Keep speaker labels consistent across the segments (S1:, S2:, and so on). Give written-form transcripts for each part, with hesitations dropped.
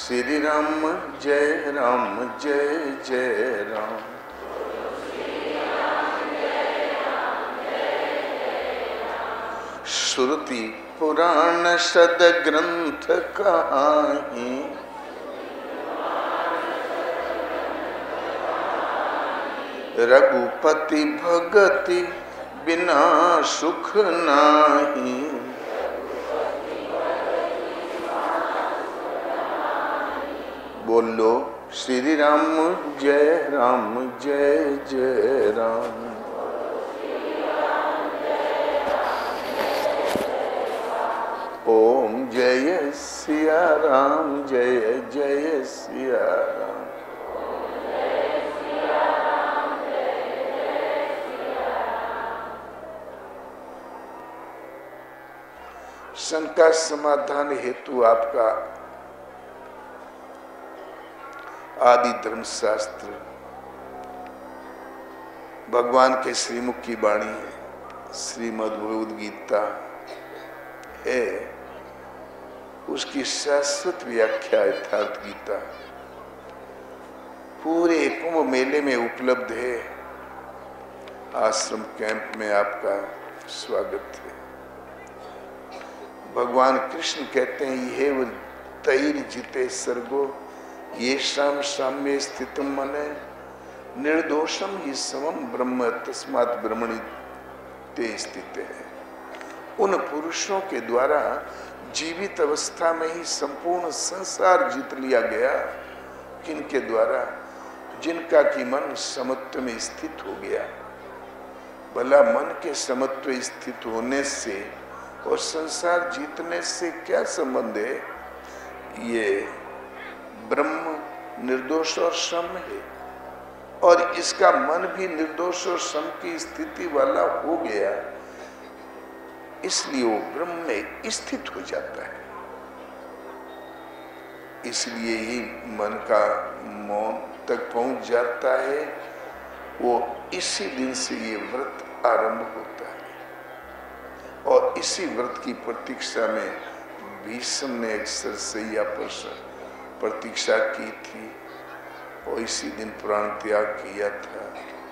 S1: श्री राम जय जय राम। श्रुति पुराण सद ग्रंथ कहाहीं, रघुपति भगति बिना सुख नाही। बोलो श्री राम जय जय राम। ओम जय सिया राम जय सिया राम। शंका समाधान हेतु आपका आदि धर्मशास्त्र भगवान के श्रीमुख की वाणी है, श्रीमद् भगवद गीता है। उसकी शाश्वत व्याख्या यथार्थ गीता पूरे कुंभ मेले में उपलब्ध है। आश्रम कैंप में आपका स्वागत है। भगवान कृष्ण कहते हैं ये वो तैर जिते सर्गो ये शाम साम्य स्थितम मने निर्दोषम ही समम ब्रह्म तस्मात् ब्रह्मणि ते स्थित है। उन पुरुषों के द्वारा जीवित अवस्था में ही संपूर्ण संसार जीत लिया गया, किनके द्वारा, जिनका कि मन समत्व में स्थित हो गया। भला मन के समत्व स्थित होने से और संसार जीतने से क्या संबंध है? ये ब्रह्म निर्दोष और सम है और इसका मन भी निर्दोष और सम की स्थिति वाला हो गया, इसलिए वो ब्रह्म में स्थित हो जाता है। इसलिए ही मन का मौन तक पहुंच जाता है। वो इसी दिन से ये व्रत आरंभ होता है और इसी व्रत की प्रतीक्षा में भीष्म ने एक सरसैया पर प्रतीक्षा की थी और इसी दिन प्राण त्याग किया था।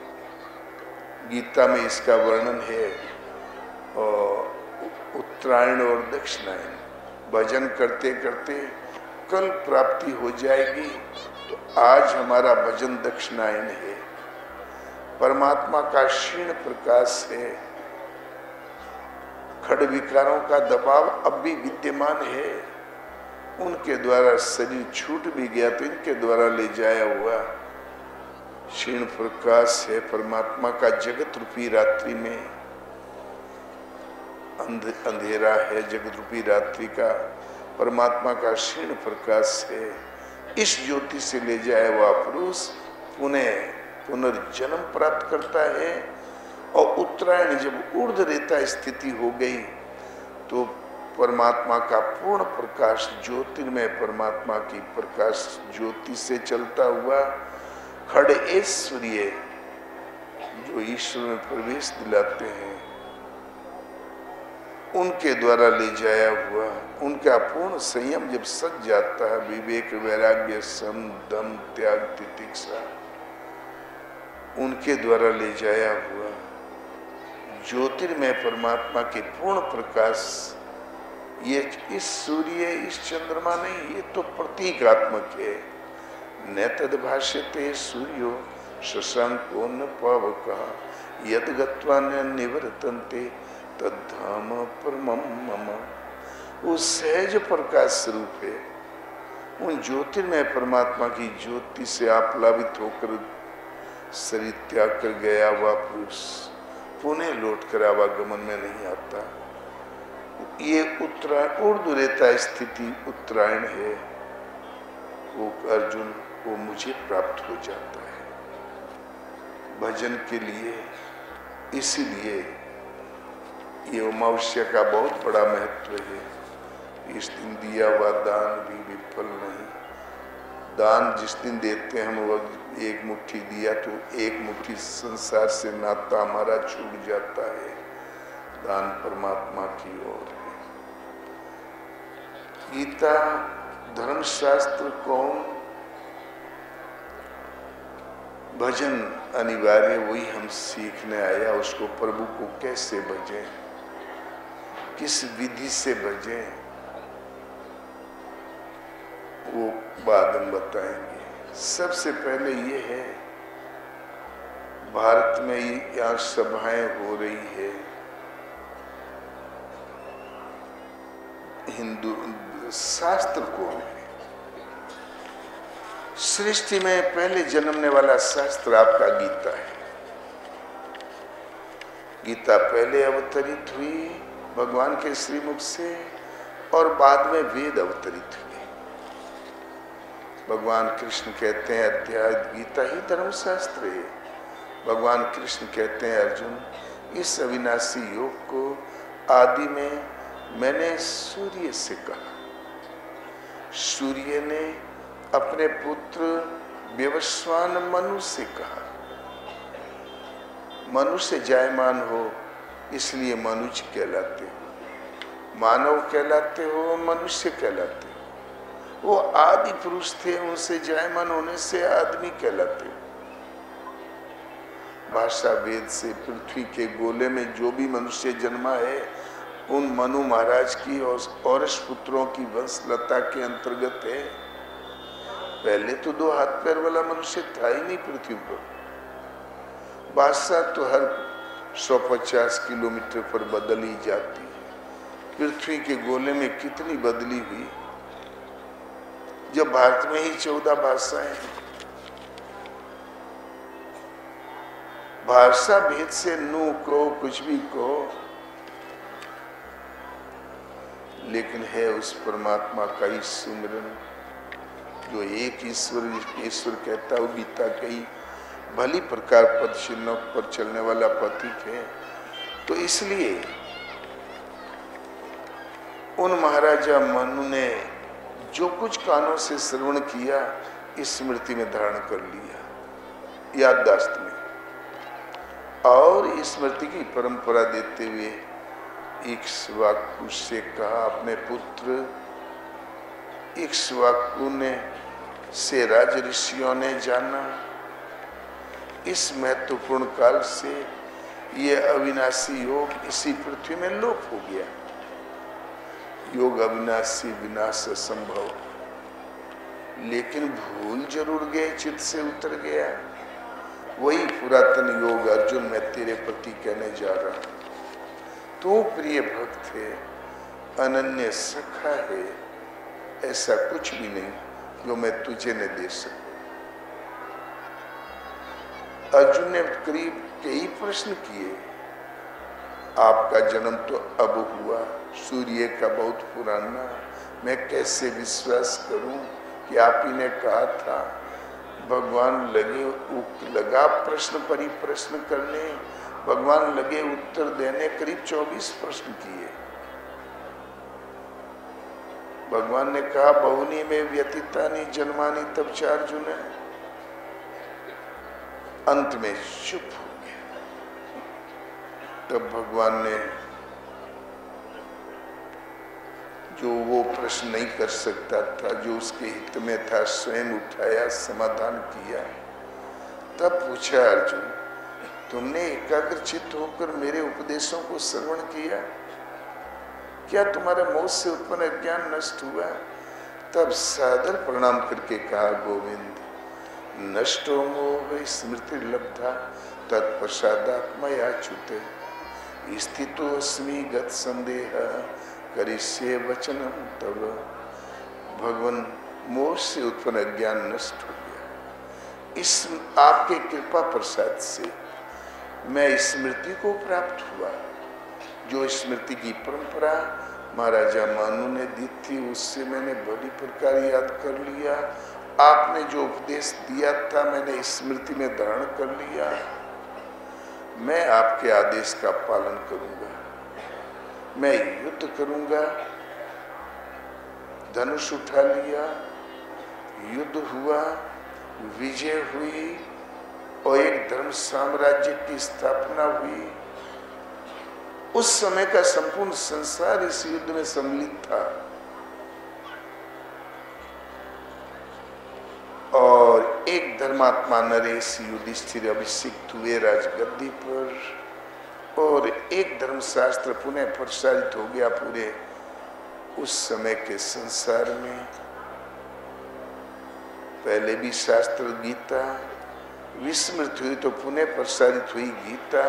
S1: गीता में इसका वर्णन है। और उत्तरायण और दक्षिणायन भजन करते करते कल प्राप्ति हो जाएगी, तो आज हमारा भजन दक्षिणायन है। परमात्मा का क्षीण प्रकाश है। खड़ विकारों का दबाव अब भी विद्यमान है। उनके द्वारा शरीर छूट भी गया तो इनके द्वारा ले जाया हुआ क्षीण प्रकाश है परमात्मा का। जगत रूपी रात्रि में अंधेरा है, जगत रूपी रात्रि का परमात्मा का क्षीण प्रकाश है। इस ज्योति से ले जाया हुआ पुरुष पुनर्जन्म प्राप्त करता है। और उत्तरायण जब ऊर्ध रेता स्थिति हो गई तो परमात्मा का पूर्ण प्रकाश ज्योतिर्मय परमात्मा की प्रकाश ज्योति से चलता हुआ खड़ ऐश्वर्य जो ईश्वर में प्रवेश दिलाते हैं, उनके द्वारा ले जाया हुआ उनका पूर्ण संयम जब सज जाता है, विवेक वैराग्य सम दम त्याग तितिक्षा, उनके द्वारा ले जाया हुआ ज्योतिर्मय परमात्मा के पूर्ण प्रकाश। ये इस सूर्य इस चंद्रमा नहीं, ये तो प्रतीकात्मक है। न तद भाष्यते सूर्यो शशांको न पावकः यद गत्वा न निवर्तन्ते तद्धाम परमं मम। वो सहज प्रकाश स्वरूप है। उन ज्योतिर्मय परमात्मा की ज्योति से आप्लावित होकर शरीर त्याग कर गया हुआ पुरुष पुनः लौट कर आवागमन में नहीं आता। ये उत्तरायण ऊर्ध रेता स्थिति उत्तरायण है। वो अर्जुन वो मुझे प्राप्त हो जाता है भजन के लिए। इसीलिए ये अमावस्या का बहुत बड़ा महत्व है। इस दिन दिया हुआ दान भी विफल नहीं। दान जिस दिन देते हैं हम, वह एक मुट्ठी दिया तो एक मुट्ठी संसार से नाता हमारा छूट जाता है। दान परमात्मा की ओर है। गीता धर्मशास्त्र कौन, भजन अनिवार्य, वही हम सीखने आया। उसको प्रभु को कैसे भजें, किस विधि से भजें, वो बाद में बताएंगे। सबसे पहले ये है, भारत में यहाँ सभाएं हो रही है, हिंदू शास्त्र कौन है? सृष्टि में पहले जन्मने वाला शास्त्र आपका गीता है। गीता पहले अवतरित हुई भगवान के श्रीमुख से और बाद में वेद अवतरित हुए। भगवान कृष्ण कहते हैं अध्याय गीता ही धर्मशास्त्र है। भगवान कृष्ण कहते हैं अर्जुन, इस अविनाशी योग को आदि में मैंने सूर्य से कहा। सूर्य ने अपने पुत्र व्यवस्वान मनु से कहा। मनु से जायमान हो इसलिए मनुज कहलाते हो, मानव कहलाते हो, मनुष्य कहलाते हो। वो आदि पुरुष थे, उनसे जायमान होने से आदमी कहलाते हो। भाषा वेद से पृथ्वी के गोले में जो भी मनुष्य जन्मा है उन मनु महाराज की और औरस पुत्रों की वंशलता के अंतर्गत है। पहले तो 2 हाथ पैर वाला मनुष्य था ही नहीं पृथ्वी पर। भाषा तो हर 150 किलोमीटर पर बदल ही जाती है। पृथ्वी के गोले में कितनी बदली हुई, जब भारत में ही 14 भाषाएं हैं। भाषा भेद से नू को कुछ भी कहो, लेकिन है उस परमात्मा का ही सुमिरन जो एक ईश्वर कहता है। गीता कई भली प्रकार पद चिन्हों पर चलने वाला प्रतीक है। तो इसलिए उन महाराजा मनु ने जो कुछ कानों से श्रवण किया इस स्मृति में धारण कर लिया, याददाश्त में, और इस स्मृति की परंपरा देते हुए इक्ष्वाकु से कहा। अपने पुत्र इक्ष्वाकु ने से राज ऋषियों ने जाना। इस महत्वपूर्ण काल से ये अविनाशी योग इसी पृथ्वी में लोप हो गया। योग अविनाशी, विनाश असंभव, लेकिन भूल जरूर गए, चित्त से उतर गया। वही पुरातन योग अर्जुन मैं तेरे प्रति कहने जा रहा हूं। तू प्रिय भक्त है, अनन्य सखा है, ऐसा कुछ भी नहीं जो मैं तुझे न दे सकूं। अर्जुन ने करीब कई प्रश्न किए। आपका जन्म तो अब हुआ, सूर्य का बहुत पुराना, मैं कैसे विश्वास करूं कि आप ही ने कहा था। भगवान लगा प्रश्न पर ही प्रश्न करने, भगवान लगे उत्तर देने। करीब 24 प्रश्न किए। भगवान ने कहा बहुनी में व्यतीतानि जन्मानि तब से अर्जुन है। अंत में चुप हो गया। तब भगवान ने जो वो प्रश्न नहीं कर सकता था, जो उसके हित में था, स्वयं उठाया, समाधान किया। तब पूछा अर्जुन, तुमने एकाग्रचित्त होकर मेरे उपदेशों को श्रवण किया? क्या तुम्हारे मोह से उत्पन्न अज्ञान नष्ट हुआ? तब सादर प्रणाम करके कहा, गोविंद, नष्टो मोह स्मृति लब्धा तत्प्रसादात्मयाच्युते स्थितो अस्मि गत संदेह करिष्ये वचनम तव। भगवान, मोह से उत्पन्न अज्ञान नष्ट हो गया। इस आपके कृपा प्रसाद से मैं स्मृति को प्राप्त हुआ। जो स्मृति की परंपरा महाराजा मानु ने दी थी उससे मैंने बड़ी प्रकार याद कर लिया। आपने जो उपदेश दिया था मैंने स्मृति में धारण कर लिया। मैं आपके आदेश का पालन करूंगा, मैं युद्ध करूंगा। धनुष उठा लिया, युद्ध हुआ, विजय हुई और एक धर्म साम्राज्य की स्थापना हुई। उस समय का संपूर्ण संसार इस युद्ध में सम्मिलित था। परमात्मा नरेश युधिष्ठिर अभिषिक्त हुए राजगद्दी पर और एक धर्मशास्त्र पुनः प्रसारित हो गया पूरे उस समय के संसार में। पहले भी शास्त्र गीता विस्मृत हुई तो पुनः प्रसारित हुई गीता।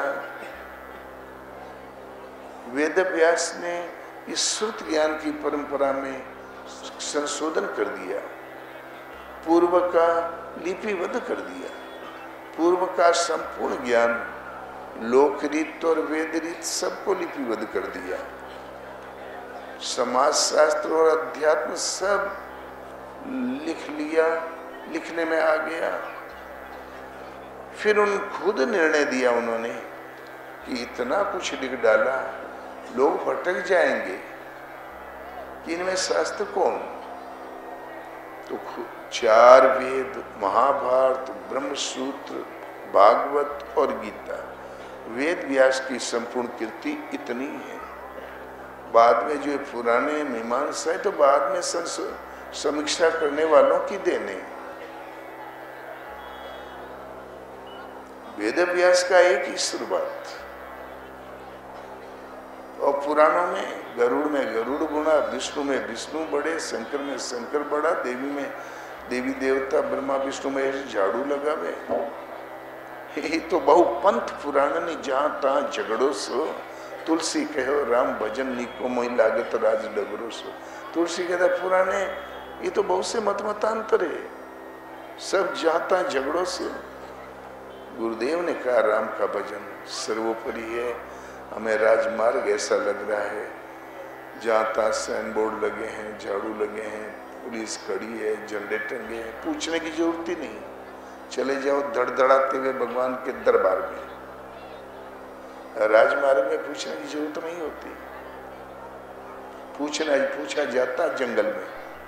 S1: वेद व्यास ने इस श्रुत ज्ञान की परंपरा में संशोधन कर दिया, पूर्व का लिपिबद्ध कर दिया। पूर्व का संपूर्ण ज्ञान लोकरीत और वेद रीत सबको लिपिबद्ध कर दिया। समाज शास्त्र और अध्यात्म सब लिख लिया, लिखने में आ गया। फिर उन खुद निर्णय दिया उन्होंने कि इतना कुछ लिख डाला, लोग भटक जाएंगे कि इनमें शास्त्र कौन। तो 4 वेद, महाभारत, ब्रह्मसूत्र, भागवत और गीता, वेद व्यास की संपूर्ण कीर्ति इतनी है। बाद में जो पुराने मीमांसा है तो बाद में समीक्षा करने वालों की देने। वेद व्यास का एक ही शुरुआत, और पुराणों में गरुड़ गुणा, विष्णु में विष्णु बड़े, शंकर में शंकर बड़ा, देवी में देवी देवता ब्रह्मा विष्णु में झाड़ू लगावे। ये तो बहु पंथ पुराण ने जहां तहां झगड़ो सो, तुलसी कहो राम भजन निको मोई लागत राज डगरो सो। तुलसी कहता पुराने ये तो बहुत से मतांतर है, सब जहां तहां झगड़ो से। गुरुदेव ने कहा राम का भजन सर्वोपरि है। हमें राजमार्ग ऐसा लग रहा है जहां तहां साइन बोर्ड लगे हैं, झाड़ू लगे हैं, पुलिस खड़ी है, झंडे टंगे हैं, पूछने की जरूरत ही नहीं। चले जाओ धड़धड़ाते हुए भगवान के दरबार में। राजमार्ग में पूछने की जरूरत नहीं होती, पूछा जाता जंगल में।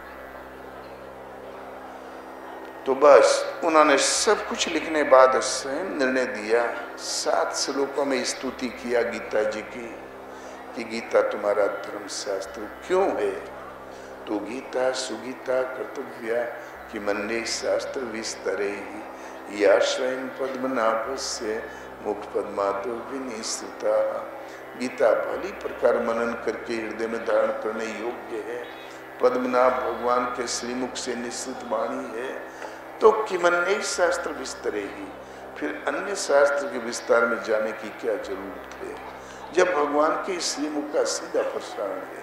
S1: तो बस उन्होंने सब कुछ लिखने बाद स्वयं निर्णय दिया। 7 श्लोकों में स्तुति किया गीता जी की कि गीता तुम्हारा धर्मशास्त्र क्यों है। तो गीता सुगीता कर्तव्या कि मन्ये शास्त्र विस्तरे ही या स्वयं पद्मनाभस्य मुख पद्मातो विनिश्रिता। गीता भली प्रकार मनन करके हृदय में धारण करने योग्य है, पद्मनाभ भगवान के श्रीमुख से निश्चित वाणी है। तो किमन्य शास्त्र विस्तरेगी, फिर अन्य शास्त्र के विस्तार में जाने की क्या जरूरत है जब भगवान के श्रीमुख का सीधा प्रसारण है।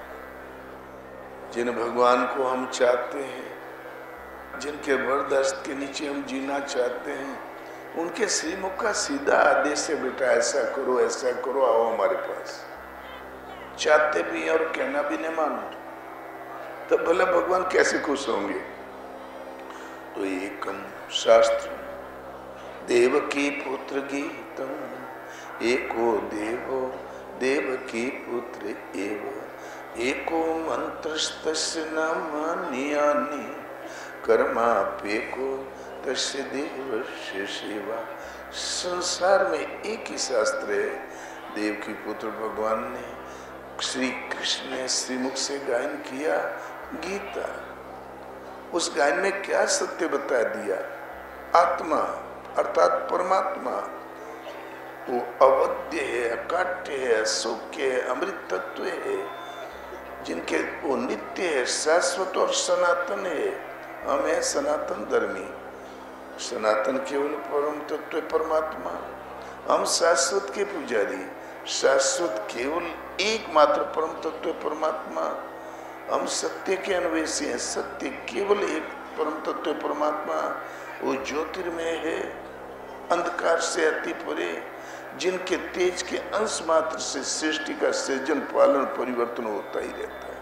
S1: जिन भगवान को हम चाहते हैं, जिनके वरदस्त के नीचे हम जीना चाहते हैं, उनके श्रीमुख का सीधा आदेश है बेटा ऐसा करो, आओ हमारे पास। चाहते भी और कहना भी नहीं मानो तो भला भगवान कैसे खुश होंगे। तो एकम शास्त्र देवकी पुत्र गीतम, एको देवो देवकी पुत्र एव, एको मंत्रस्तस्य नामान्यानि, कर्माप्येको तस्य देवस्य सेवा। संसार में एक ही शास्त्र है, देव की पुत्र भगवान ने श्री कृष्ण ने श्रीमुख से गायन किया गीता। उस गायन में क्या सत्य बता दिया, आत्मा अर्थात परमात्मा वो अवध्य है, अकाट्य है, असुख्य है, अमृत तत्व है, जिनके वो नित्य है, शाश्वत और सनातन है। हम है सनातन धर्मी, सनातन केवल परम तत्व परमात्मा। हम शाश्वत के पुजारी, शाश्वत केवल एकमात्र परम तत्व परमात्मा। हम सत्य के अन्वेषी हैं, सत्य केवल एक परम तत्व परमात्मा। वो ज्योतिर्मय है, अंधकार से अति परे, जिनके तेज के अंश मात्र से सृष्टि का सृजन पालन परिवर्तन होता ही रहता है।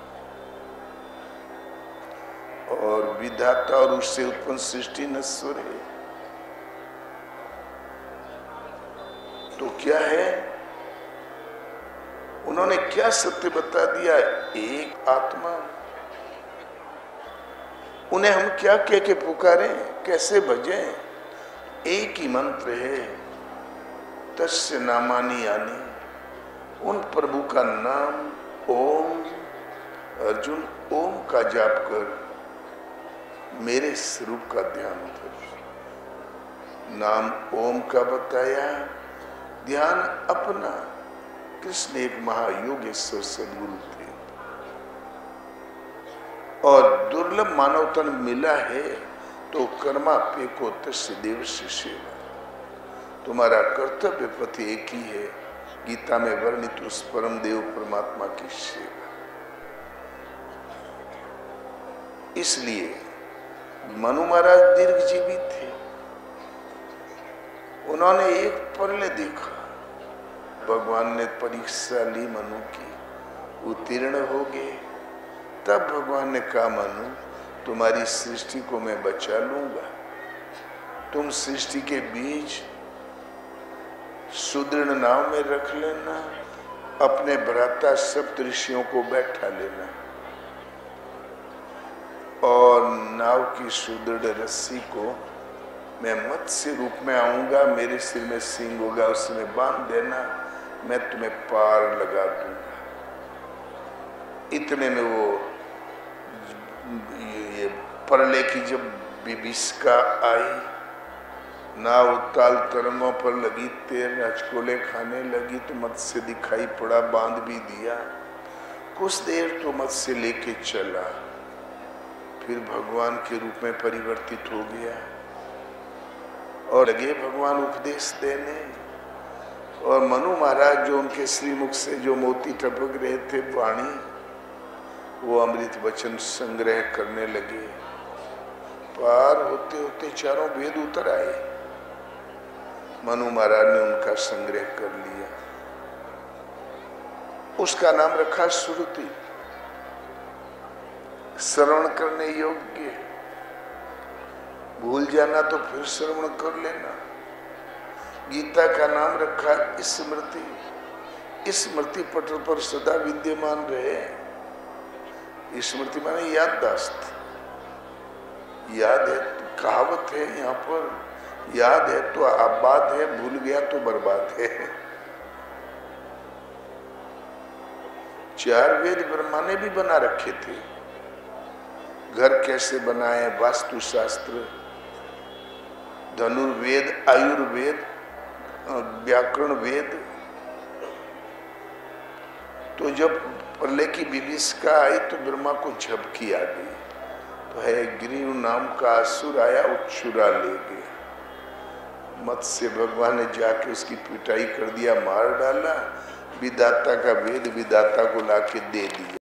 S1: और विधाता और उससे उत्पन्न सृष्टि नश्वर है। तो क्या है, उन्होंने क्या सत्य बता दिया, एक आत्मा। उन्हें हम क्या कह के पुकारें, कैसे भजें, एक ही मंत्र है, तस्य नामानि यानी, उन प्रभु का नाम ओम। अर्जुन ओम का जाप कर, मेरे स्वरूप का ध्यान कर। नाम ओम का बताया, ध्यान अपना। कृष्ण एक महायोगेश्वर सदगुरु थे और दुर्लभ मानव तन मिला है तो कर्मा पे को तस्य देव सेवा। तुम्हारा कर्तव्य पति एक ही है, गीता में वर्णित उस परम देव परमात्मा की सेवा। इसलिए मनु महाराज दीर्घ जीवी थे। उन्होंने एक प्रलय देखा, भगवान ने परीक्षा ली मनु की, उत्तीर्ण हो गए। तब भगवान ने कहा, मनु तुम्हारी सृष्टि को मैं बचा लूंगा, तुम सृष्टि के बीज सुदृढ़ नाव में रख लेना, अपने भ्राता सप्त ऋषियों को बैठा लेना और नाव की सुदृढ़ रस्सी को मैं मत्स्य रूप में आऊंगा, मेरे सिर में सींग होगा, उसमें बांध देना, मैं तुम्हें पार लगा दूंगा। इतने में वो ये प्रलय की जब विभीषिका आई, नाव ताल तरंगों पर लगी, तेर हचकोले खाने लगी, तो मत्स्य दिखाई पड़ा, बांध भी दिया। कुछ देर तो मत्स्य लेके चला, फिर भगवान के रूप में परिवर्तित हो गया और लगे भगवान उपदेश देने। और मनु महाराज जो उनके श्रीमुख से जो मोती टपक रहे थे वाणी, वो अमृत वचन संग्रह करने लगे। पार होते होते चारों वेद उतर आए। मनु महाराज ने उनका संग्रह कर लिया, उसका नाम रखा श्रुति, श्रवण करने योग्य। भूल जाना तो फिर श्रवण कर लेना। गीता का नाम रखा स्मृति, स्मृति पटल पर सदा विद्यमान रहे। स्मृति माने याददाश्त, याद है तो कहावत है यहाँ पर, याद है तो आबाद है, भूल गया तो बर्बाद है। चार वेद ब्रह्मा ने भी बना रखे थे, घर कैसे बनाए, वास्तुशास्त्र, धनुर्वेद, आयुर्वेद, व्याकरण वेद। तो जब प्रलय की विभीषिका आई तो ब्रह्मा को झपकी आ गई, तो है ग्रीव नाम का असुर आया, उच्छुरा ले गया। मत्स्य भगवान ने जाके उसकी पिटाई कर दिया, मार डाला। विधाता का वेद विधाता को लाके दे दिया।